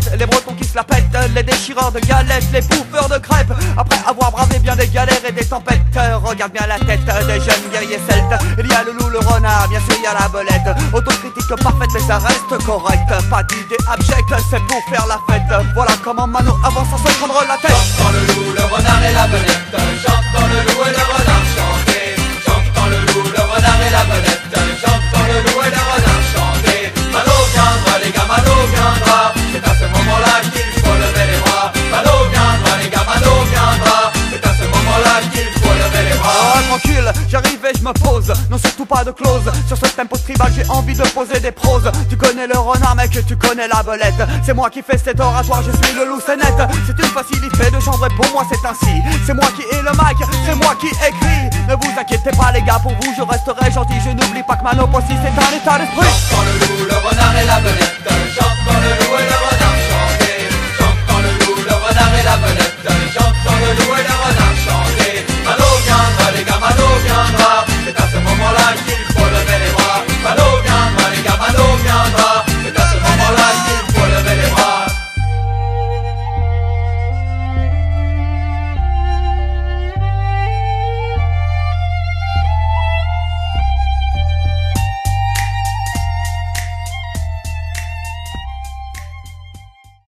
tête, les bretons qui se la pètent, les déchireurs de galettes, les bouffeurs de crêpes. Après avoir bravé bien des galères et des tempêtes, regarde bien la tête des jeunes guerriers celtes. Il y a le loup, le renard, bien sûr il y a la belette. Autocritique parfaite mais ça reste correct. Pas d'idée abjecte, c'est pour faire la fête. Voilà comment Mano avance sans se prendre la tête. Chante dans le loup, le renard et la belette. Chante dans le loup et le renard chanter. Chante dans le loup, le renard et la belette. Chante dans le loup et le renard chanter. Mano viendra les gars, Mano viendra. C'est à ce moment-là qu'il faut lever les bras. Mano viendra les gars, Mano viendra. C'est à ce moment-là qu'il faut lever les bras. Ah, tranquille, j'arrive et je me pose. Non, surtout pas de clause. Sur ce tempo tribal, j'ai envie de poser des proses. Tu connais le renard, mec, tu connais la belette. C'est moi qui fais cet oratoire, je suis le loup, c'est net. C'est une facilité de genre, pour moi c'est ainsi. C'est moi qui ai le mic, c'est moi qui écris. Ne vous inquiétez pas les gars, pour vous je resterai gentil. Je n'oublie pas que Mano aussi c'est un état d'esprit. Chante dans le loup, le renard et la belette.